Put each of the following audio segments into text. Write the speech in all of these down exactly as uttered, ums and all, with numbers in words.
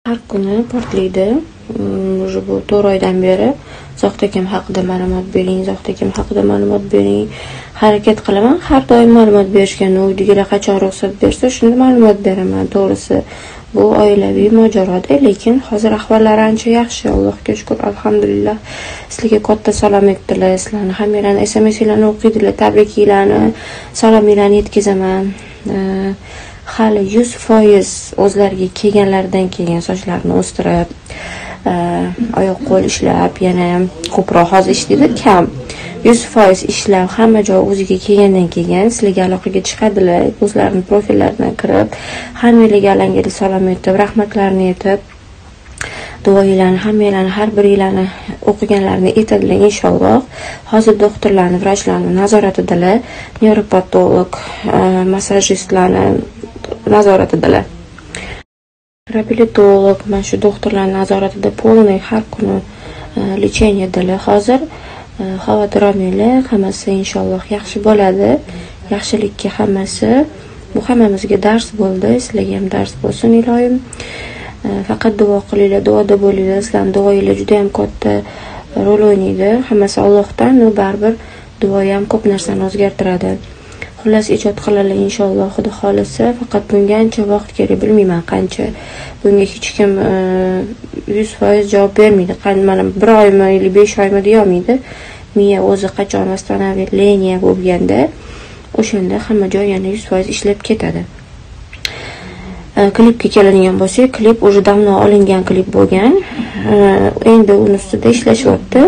Har kuni portlaydi. Уже bu to'rt oydan beri Zohid akam haqida ma'lumot bering, Zohid akam haqida ma'lumot bering. Harakat qilaman, har doim ma'lumot berishga, uydagilar qachon ruxsat bersa, shunda ma'lumot beraman. To'g'risi, bu oilaviy mojaroda, lekin hozir ahvollari ancha yaxshi, Allohga shukr, alhamdulillah. Sizlarga katta salom aytdilar, sizlarni hammalarni S M S'larni o'qiydilar, tabriklarni, salomlarni yetkazaman. Hali yuz foiz o'zlariga kelganlaridan keyin sochlarini o'stirib, oyoq qo'l ishlab, yana ko'proq hozir ishlaydi, kam. yuz foiz ishlab, hamma joy o'ziga kelgandan keyin sizlarga aloqaga chiqadilar, o'zlarining profillaridan kirib, hammalarga alangali salom aytib, rahmatlarini aytib, duolarni, hammalarni, har biringlarni o'qiganlarini aytadilar inshaalloh. Hozir doktorlarni, vrachlarni nazoratidalar, nevropatolog, massajistlarni nazoratidalar. Reabilitolog, mana shu doktorlar nazoratida polniy har kuni lecheniyalar. Hozir xavotir olmanglar, hammasi inshaalloh yaxshi bo'ladi. Yaxshilikka hammasi. Bu hammamizga dars bo'ldi, sizlarga ham dars bo'lsin iloyim. Faqat duo qilinglar, duoda bo'linglar. Sizlarning duoinglar juda ham katta rol o'ynaydi. Hammasi Allohdan, u baribir duo ham ko'p narsani o'zgartiradi. Xullas ijod qilalar inshaalloh, Xudo xolisa. Faqat bunga ancha vaqt kerak, bilmayman qancha. Bunga hech kim yuz foiz javob bermaydi. Qani mana bir oymi yoki besh oymi deya olmaydi. Miya o'zi qachon восстановление bo'lganda, o'shanda hamma joy yana yuz foiz ishlab ketadi. Klipga keladigan bo'lsak, klip уже давно olingan klip bo'lgan. Endi uni ustida ishlashyapti.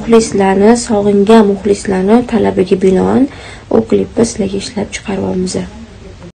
Muxlislarni, sog'ingan muxlislarni talabiga binoan u klipni sizlarga ishlab chiqaryapmiz.